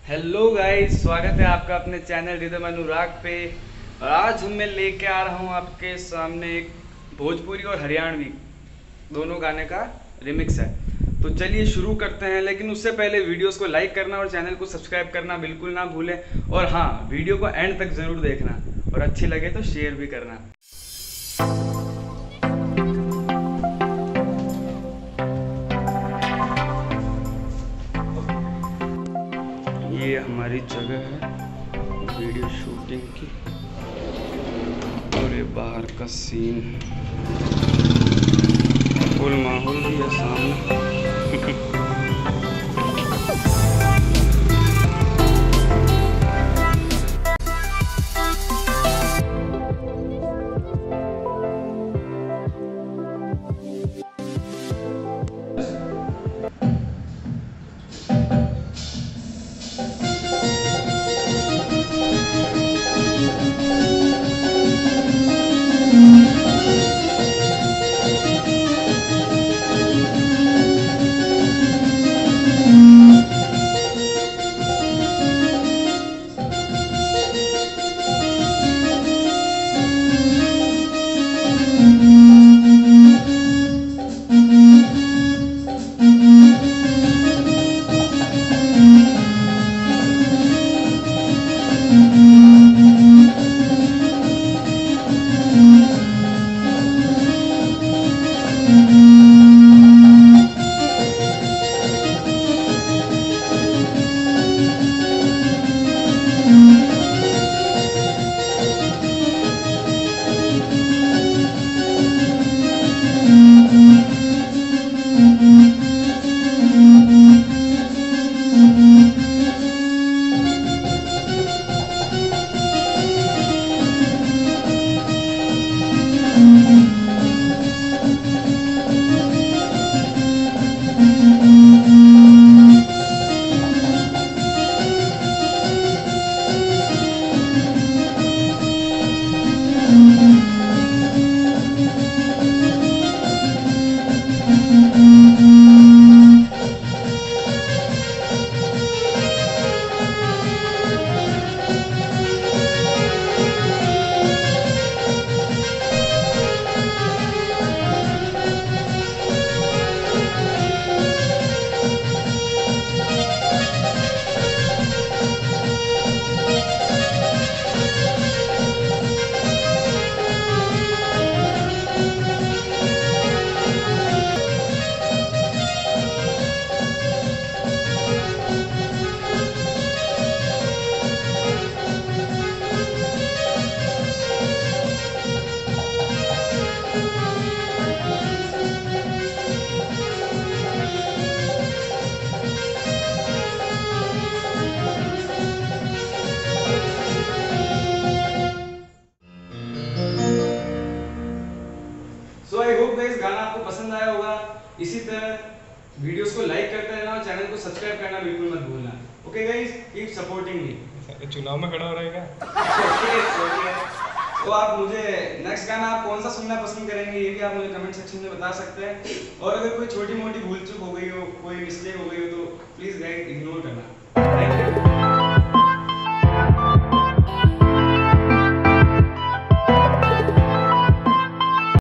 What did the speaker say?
Hello guys, स्वागत है आपका अपने चैनल रिदम अनुराग पे। और आज मैं लेके आ रहा हूँ आपके सामने एक भोजपुरी और हरियाणवी दोनों गाने का रिमिक्स है। तो चलिए शुरू करते हैं, लेकिन उससे पहले वीडियोस को लाइक करना और चैनल को सब्सक्राइब करना बिल्कुल ना भूलें। और हाँ, वीडियो को एंड तक ज़रूर देखना और अच्छी लगे तो शेयर भी करना। ये हमारी जगह है वीडियो शूटिंग की, और ये बाहर का सीन, फुल माहौल भी है सामने। सो आई होप गाइस गाना आपको पसंद आया होगा। इसी तरह वीडियोस को लाइक करते रहना और चैनल को सब्सक्राइब करना बिल्कुल मत भूलना। Okay guys, keep supporting me. चुनाव में खड़ा हो रहेगा। तो आप मुझे नेक्स्ट गाना आप कौन सा सुनना पसंद करेंगे, ये भी आप मुझे कमेंट सेक्शन में बता सकते हैं। और अगर कोई छोटी मोटी भूल चूक हो गई हो, कोई मिस्टेक हो गई हो, तो प्लीज़ गाइस इग्नोर करना। Thank you.